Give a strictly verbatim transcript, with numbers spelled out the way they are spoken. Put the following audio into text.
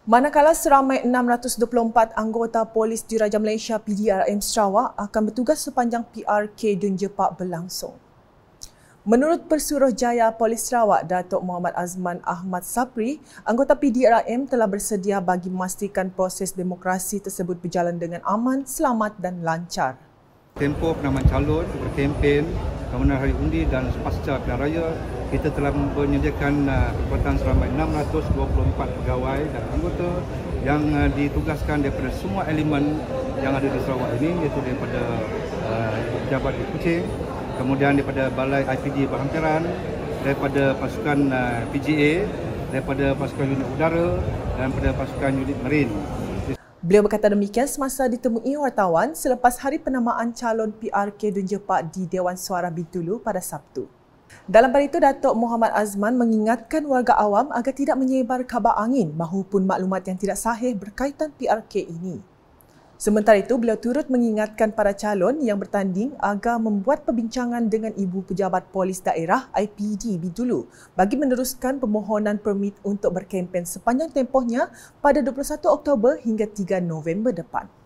Manakala seramai enam ratus dua puluh empat anggota Polis Diraja Malaysia P D R M Sarawak akan bertugas sepanjang P R K Dun Jepak berlangsung. Menurut Pesuruhjaya Polis Sarawak, Datuk Muhammad Azman Ahmad Sapri, anggota P D R M telah bersedia bagi memastikan proses demokrasi tersebut berjalan dengan aman, selamat dan lancar. Tempoh penanaman calon, berkempen, kemenangan hari undi dan pasca pilihan raya, kita telah menyediakan kekuatan seramai enam ratus dua puluh empat pegawai dan anggota yang ditugaskan daripada semua elemen yang ada di Sarawak ini, iaitu daripada uh, pejabat di Kuching, kemudian daripada Balai I P D Berhampiran, daripada pasukan uh, P G A, daripada pasukan unit udara dan daripada pasukan unit marin. Beliau berkata demikian semasa ditemui wartawan selepas hari penamaan calon P R K Dun Jepak di Dewan Suara Bintulu pada Sabtu. Dalam pada itu, Datuk Muhammad Azman mengingatkan warga awam agar tidak menyebar kabar angin mahupun maklumat yang tidak sahih berkaitan P R K ini. Sementara itu, beliau turut mengingatkan para calon yang bertanding agar membuat perbincangan dengan Ibu Pejabat Polis Daerah I P D Bintulu bagi meneruskan permohonan permit untuk berkempen sepanjang tempohnya pada dua puluh satu Oktober hingga tiga November depan.